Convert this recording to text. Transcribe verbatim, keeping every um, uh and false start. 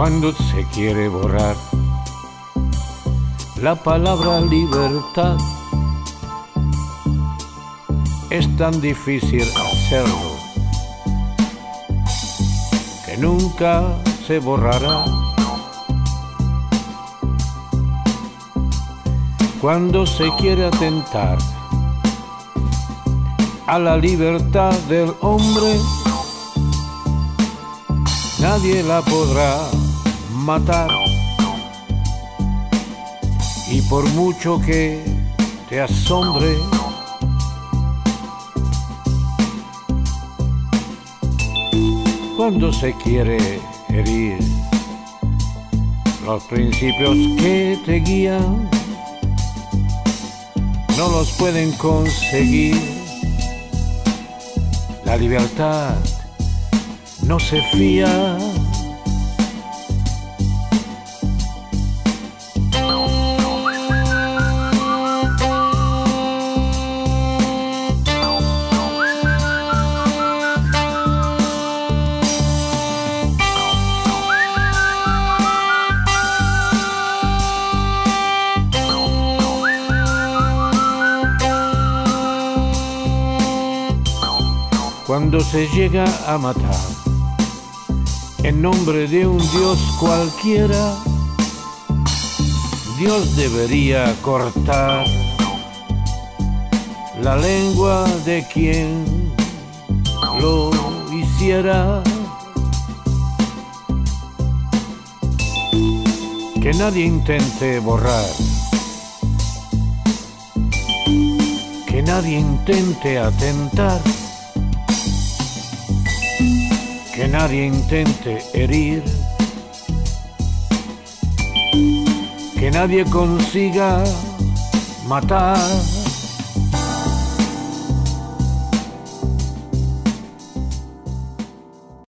Cuando se quiere borrar la palabra libertad, es tan difícil hacerlo que nunca se borrará. Cuando se quiere atentar a la libertad del hombre, nadie la podrá matar. Y por mucho que te asombre, cuando se quiere herir los principios que te guían, no los pueden conseguir. La libertad no se fía. Cuando se llega a matar en nombre de un Dios cualquiera, Dios debería cortar la lengua de quien lo hiciera. Que nadie intente borrar, que nadie intente atentar, que nadie intente herir, que nadie consiga matar.